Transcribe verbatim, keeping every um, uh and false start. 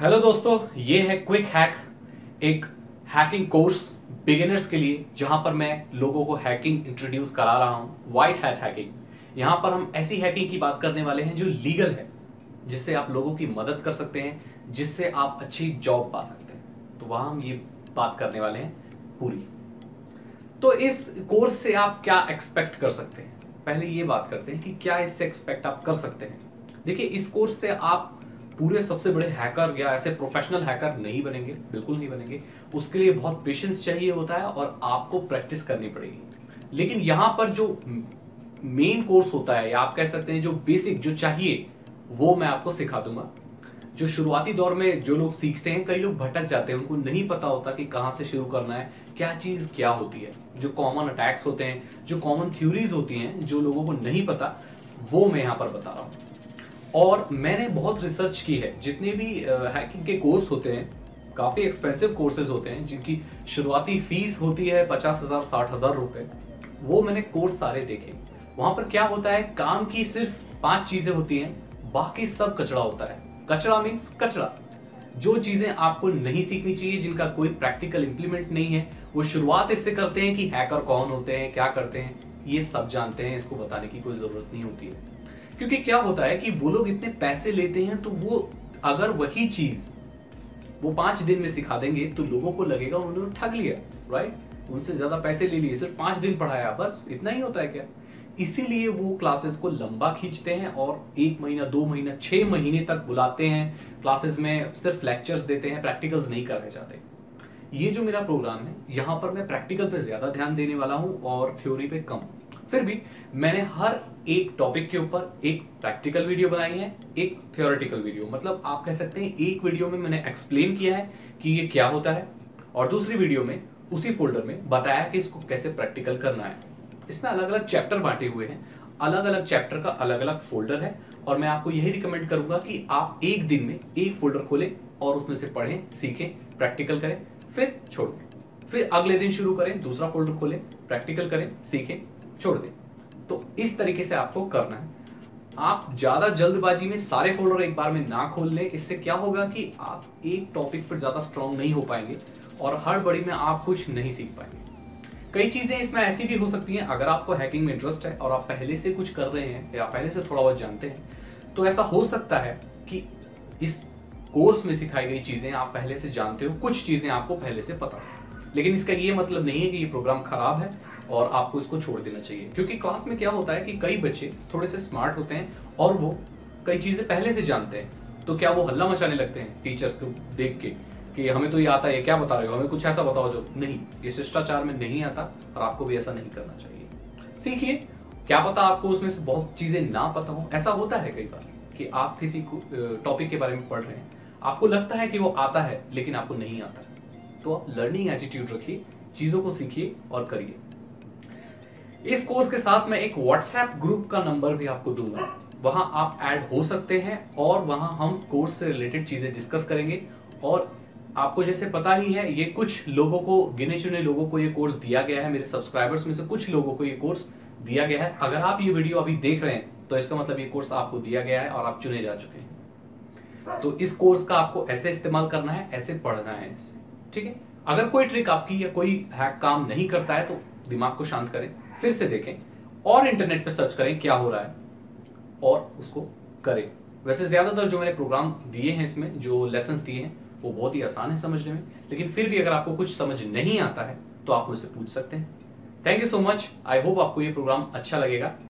Hello दोस्तों, ये है क्विक हैक, एक हैकिंग कोर्स बिगिनर्स के लिए जहां पर मैं लोगों को हैकिंग इंट्रोड्यूस करा रहा हूं। White hat hacking. यहां पर हम ऐसी हैकिंग की बात करने वाले हैं जो लीगल है, जिससे आप लोगों की मदद कर सकते हैं, जिससे आप अच्छी जॉब पा सकते हैं। तो वहां हम ये बात करने वाले हैं पूरी। तो इस कोर्स से आप क्या एक्सपेक्ट कर सकते हैं? पहले ये बात करते हैं कि क्या इससे एक्सपेक्ट आप कर सकते हैं। देखिए, इस कोर्स से आप पूरे सबसे बड़े हैकर या ऐसे प्रोफेशनल हैकर नहीं बनेंगे, बिल्कुल नहीं बनेंगे। उसके लिए बहुत पेशेंस चाहिए होता है और आपको प्रैक्टिस करनी पड़ेगी। लेकिन यहां पर जो मेन कोर्स होता है, या आप कह सकते हैं जो बेसिक जो चाहिए, वो मैं आपको सिखा दूंगा। जो शुरुआती दौर में जो लोग सीखते हैं, कई लोग भटक जाते हैं, उनको नहीं पता होता कि कहां से शुरू करना है, क्या चीज क्या होती है। जो कॉमन अटैक्स होते हैं, जो कॉमन थ्योरीज होती हैं, जो लोगों को नहीं पता, वो मैं यहां पर बता रहा हूं। और मैंने बहुत रिसर्च की है। जितने भी हैकिंग के कोर्स होते हैं, काफी एक्सपेंसिव कोर्सेज होते हैं, जिनकी शुरुआती फीस होती है पचास हजार साठ हजार रुपए। वो मैंने कोर्स सारे देखे। वहां पर क्या होता है, काम की सिर्फ पांच चीजें होती हैं, बाकी सब कचरा होता है। कचरा मीन्स कचरा। जो चीजें आपको नहीं सीखनी चाहिए, जिनका कोई प्रैक्टिकल इंप्लीमेंट नहीं है, वो शुरुआत इससे करते हैं कि हैकर कौन होते हैं, क्या करते हैं, ये सब जानते हैं। इसको बताने की कोई जरूरत नहीं होती है। क्योंकि क्या होता है कि वो लोग इतने पैसे लेते हैं, तो वो अगर वही चीज वो पांच दिन में सिखा देंगे तो लोगों को लगेगा उन्होंने ठग लिया, राइट। उनसे ज्यादा पैसे ले लिए, सिर्फ पांच दिन पढ़ाया, बस इतना ही होता है क्या? इसीलिए वो क्लासेस को लंबा खींचते हैं और एक महीना, दो महीना, छह महीने तक बुलाते हैं क्लासेस में, सिर्फ लेक्चर्स देते हैं, प्रैक्टिकल्स नहीं कराए जाते। ये जो मेरा प्रोग्राम है, यहाँ पर मैं प्रैक्टिकल पे ज्यादा ध्यान देने वाला हूँ और थ्योरी पे कम। फिर भी मैंने हर एक टॉपिक के ऊपर एक प्रैक्टिकल वीडियो बनाई है, एक थ्योरेटिकल वीडियो। मतलब आप कह सकते हैं एक वीडियो में मैंने एक्सप्लेन किया है कि ये क्या होता है, और दूसरी वीडियो में उसी फोल्डर में बताया कि इसको कैसे प्रैक्टिकल करना है। इसमें अलग अलग चैप्टर बांटे हुए हैं, अलग अलग चैप्टर का अलग अलग फोल्डर है, और मैं आपको यही रिकमेंड करूंगा कि आप एक दिन में एक फोल्डर खोलें और उसमें से पढ़ें, सीखें, प्रैक्टिकल करें, फिर छोड़ दें। फिर अगले दिन शुरू करें, दूसरा फोल्डर खोलें, प्रैक्टिकल करें, सीखें, छोड़ दें। तो इस तरीके से आपको करना है। आप ज्यादा जल्दबाजी में सारे फोल्डर एक बार में ना खोल लें। इससे क्या होगा कि आप एक टॉपिक पर ज्यादा स्ट्रांग नहीं हो पाएंगे और हड़बड़ी में आप कुछ नहीं सीख पाएंगे। कई चीजें इसमें ऐसी भी हो सकती हैं, अगर आपको हैकिंग में इंटरेस्ट है और आप पहले से कुछ कर रहे हैं या पहले से थोड़ा बहुत जानते हैं, तो ऐसा हो सकता है कि इस कोर्स में सिखाई गई चीजें आप पहले से जानते हो, कुछ चीजें आपको पहले से पता हो। लेकिन इसका ये मतलब नहीं है कि ये प्रोग्राम खराब है और आपको इसको छोड़ देना चाहिए। क्योंकि क्लास में क्या होता है कि कई बच्चे थोड़े से स्मार्ट होते हैं और वो कई चीजें पहले से जानते हैं, तो क्या वो हल्ला मचाने लगते हैं टीचर्स को देख के कि हमें तो ये आता है, क्या बता रहे हो, हमें कुछ ऐसा बताओ जो नहीं। ये शिष्टाचार में नहीं आता और आपको भी ऐसा नहीं करना चाहिए। सीखिए, क्या पता आपको उसमें से बहुत चीजें ना पता हो। ऐसा होता है कई बार कि आप किसी टॉपिक के बारे में पढ़ रहे हैं, आपको लगता है कि वो आता है लेकिन आपको नहीं आता, तो आप लर्निंग एटीट्यूड रखिए, चीजों को सीखिए और करिए। इस कोर्स के साथ मैं एक व्हाट्सएप ग्रुप का नंबर भी आपको दूंगा, वहां आप ऐड हो सकते हैं और वहां हम कोर्स से रिलेटेड चीजें डिस्कस करेंगे। और आपको जैसे पता ही है, ये कुछ लोगों को, गिने चुने लोगों को ये कोर्स दिया गया है। मेरे सब्सक्राइबर्स में से कुछ लोगों को ये कोर्स दिया गया है। अगर आप ये वीडियो अभी देख रहे हैं तो इसका मतलब ये कोर्स आपको दिया गया है और आप चुने जा चुके हैं। तो इस कोर्स का आपको ऐसे इस्तेमाल करना है, ऐसे पढ़ना है इससे, ठीक है। अगर कोई ट्रिक आपकी या कोई हैक काम नहीं करता है तो दिमाग को शांत करें, फिर से देखें और इंटरनेट पे सर्च करें क्या हो रहा है और उसको करें। वैसे ज्यादातर जो मैंने प्रोग्राम दिए हैं, इसमें जो लेसन्स दिए हैं, वो बहुत ही आसान है समझने में। लेकिन फिर भी अगर आपको कुछ समझ नहीं आता है तो आप मुझसे पूछ सकते हैं। Thank you so much. I hope आपको ये प्रोग्राम अच्छा लगेगा।